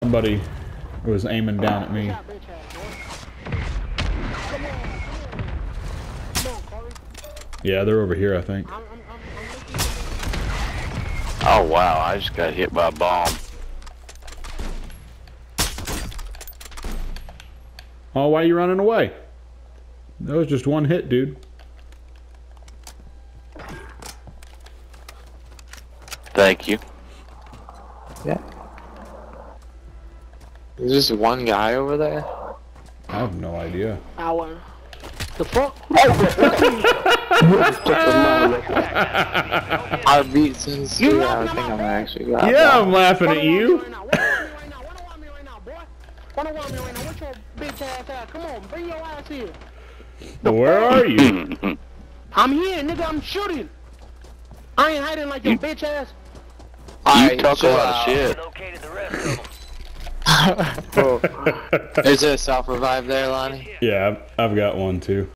Somebody was aiming down at me. Yeah, they're over here, I think. Oh wow, I just got hit by a bomb. Oh, why are you running away? That was just one hit, dude. Thank you. Yeah. There's just one guy over there. I have no idea. The fuck? I beat since two. I think I'm actually glad. Yeah, I'm laughing at you. Come on, bring your ass here. Where are you? I'm here, nigga. I'm shooting. I ain't hiding like your bitch ass. You talk a lot of shit. Is there a self-revive there, Lonnie? Yeah, I've got one too.